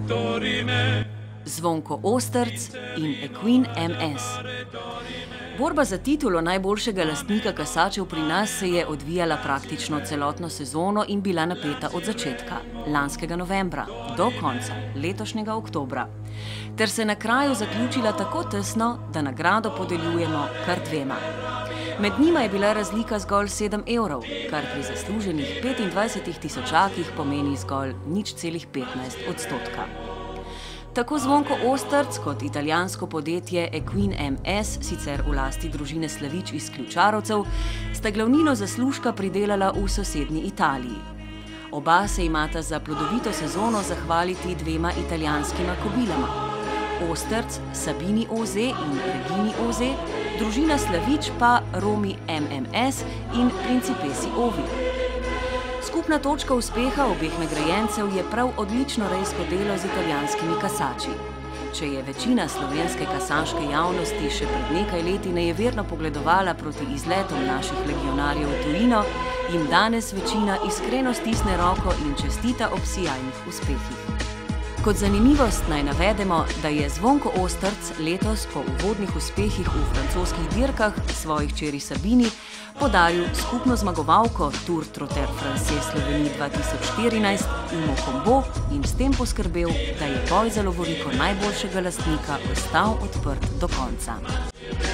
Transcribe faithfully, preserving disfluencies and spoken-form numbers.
Zvonko Ostrc in Equine M S. Borba za titulo najboljšega lastnika kasačev pri nas se je odvijala praktično celotno sezono in bila napeta od začetka, lanskega novembra, do konca, letošnjega oktobra, ter se na kraju zaključila tako tesno, da nagrado podeljujemo kar dvema. Med njima je bila razlika zgolj sedem evrov, kar pri zasluženih petindvajsetih tisočakih pomeni zgolj nič celih petnajst odstotka. Tako Zvonko Ostrc kot italijansko podjetje Equine M S, sicer v lasti družine Slavič iz Ključarovcev, sta glavnino zaslužka pridelala v sosednji Italiji. Oba se imata za plodovito sezono zahvaliti dvema italijanskima kobilama. Ostrc, Sabini O Z in Regini O Z, družina Slavič pa Romi M M S in Principesi Ovi. Skupna točka uspeha obeh nagrajencev je prav odlično rejsko delo z italijanskimi kasači. Če je večina slovenske kasaške javnosti še pred nekaj leti nejeverno pogledovala proti izletom naših legionarjev v tujino, jim danes večina iskreno stisne roko in čestita ob sijajnih uspehih. Kot zanimivost naj navedemo, da je Zvonko Ostrc letos po uvodnih uspehih v francoskih dirkah svoji hčeri Sabini podaril skupno zmagovalko Tour Trotteur Français Slovenije dva tisoč štirinajst Umo Combo in s tem poskrbel, da je boj za lovoriko najboljšega lastnika ostal odprt do konca.